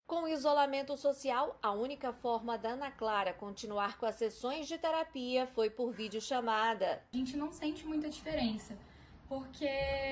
Com o isolamento social, a única forma da Ana Clara continuar com as sessões de terapia foi por videochamada. A gente não sente muita diferença, porque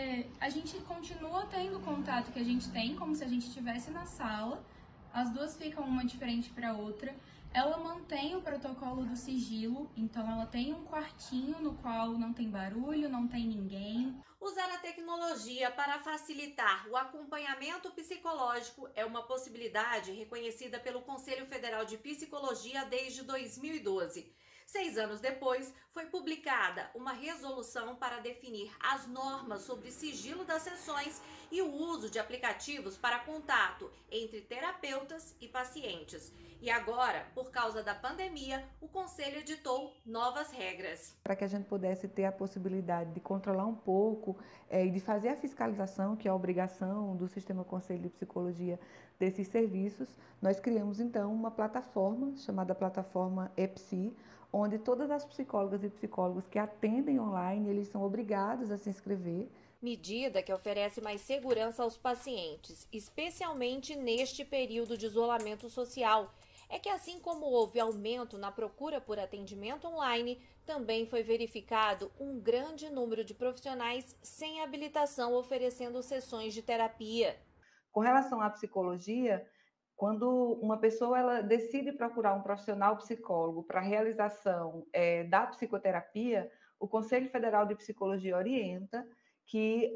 a gente continua tendo o contato que a gente tem, como se a gente estivesse na sala, as duas ficam uma diferente para a outra. Ela mantém o protocolo do sigilo, então ela tem um quartinho no qual não tem barulho, não tem ninguém. Usar a tecnologia para facilitar o acompanhamento psicológico é uma possibilidade reconhecida pelo Conselho Federal de Psicologia desde 2012. 6 anos depois, foi publicada uma resolução para definir as normas sobre sigilo das sessões e o uso de aplicativos para contato entre terapeutas e pacientes. E agora, por causa da pandemia, o Conselho editou novas regras. Para que a gente pudesse ter a possibilidade de controlar um pouco e de fazer a fiscalização, que é a obrigação do Sistema Conselho de Psicologia desses serviços, nós criamos então uma plataforma chamada plataforma EPSI, onde todas as psicólogas e psicólogos que atendem online, eles são obrigados a se inscrever. Medida que oferece mais segurança aos pacientes, especialmente neste período de isolamento social. É que assim como houve aumento na procura por atendimento online, também foi verificado um grande número de profissionais sem habilitação oferecendo sessões de terapia. Com relação à psicologia, quando uma pessoa ela decide procurar um profissional psicólogo para a realização da psicoterapia, o Conselho Federal de Psicologia orienta que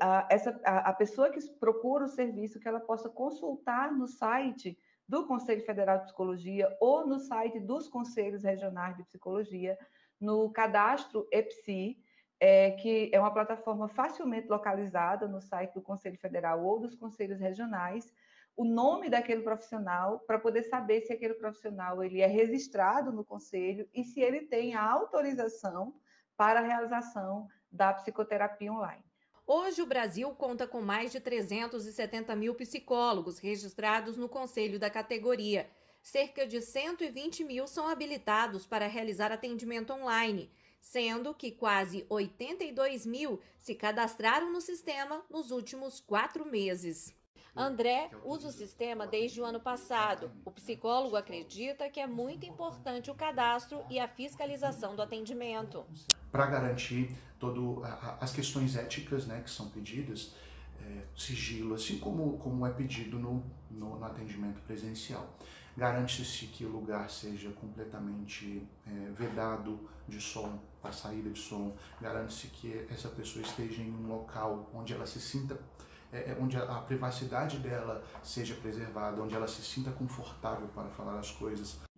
a pessoa que procura o serviço que ela possa consultar no site do Conselho Federal de Psicologia ou no site dos Conselhos Regionais de Psicologia, no cadastro EPSI, que é uma plataforma facilmente localizada no site do Conselho Federal ou dos Conselhos Regionais, o nome daquele profissional para poder saber se aquele profissional ele é registrado no Conselho e se ele tem a autorização para a realização da psicoterapia online. Hoje, o Brasil conta com mais de 370 mil psicólogos registrados no conselho da categoria. Cerca de 120 mil são habilitados para realizar atendimento online, sendo que quase 82 mil se cadastraram no sistema nos últimos 4 meses. André usa o sistema desde o ano passado. O psicólogo acredita que é muito importante o cadastro e a fiscalização do atendimento. Para garantir todas as questões éticas, né, que são pedidas, sigilo, assim como é pedido no atendimento presencial. Garante-se que o lugar seja completamente vedado de som, para saída de som. Garante-se que essa pessoa esteja em um local onde ela se sinta, onde a privacidade dela seja preservada, onde ela se sinta confortável para falar as coisas.